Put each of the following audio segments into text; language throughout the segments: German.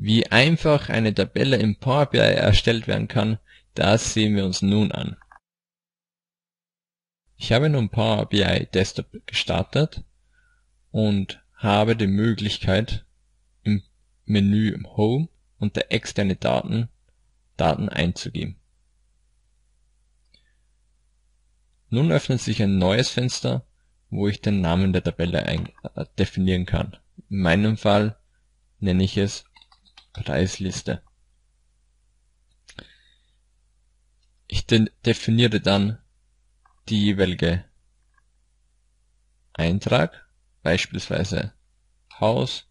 Wie einfach eine Tabelle im Power BI erstellt werden kann, das sehen wir uns nun an. Ich habe nun Power BI Desktop gestartet und habe die Möglichkeit, im Menü im Home unter externe Daten einzugeben. Nun öffnet sich ein neues Fenster, wo ich den Namen der Tabelle definieren kann. In meinem Fall nenne ich es Preisliste. Ich definiere dann die jeweilige Eintrag, beispielsweise Haus,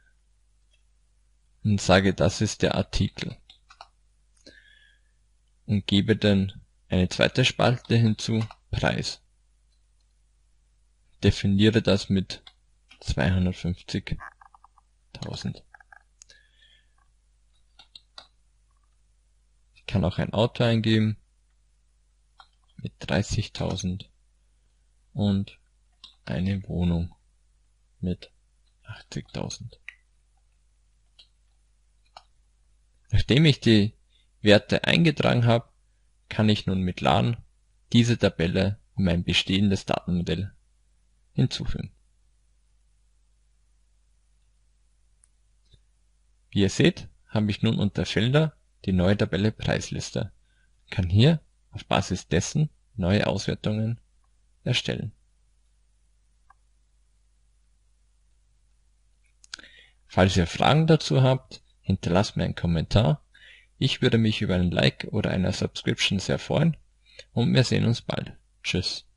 und sage, das ist der Artikel. Und gebe dann eine zweite Spalte hinzu, Preis. Definiere das mit 250.000. Ich kann auch ein Auto eingeben mit 30.000 und eine Wohnung mit 80.000. Nachdem ich die Werte eingetragen habe, kann ich nun mit Laden diese Tabelle in mein bestehendes Datenmodell hinzufügen. Wie ihr seht, habe ich nun unter Felder die neue Tabelle Preisliste. Ich kann hier auf Basis dessen neue Auswertungen erstellen. Falls ihr Fragen dazu habt, hinterlasst mir einen Kommentar. Ich würde mich über ein Like oder eine Subscription sehr freuen und wir sehen uns bald. Tschüss.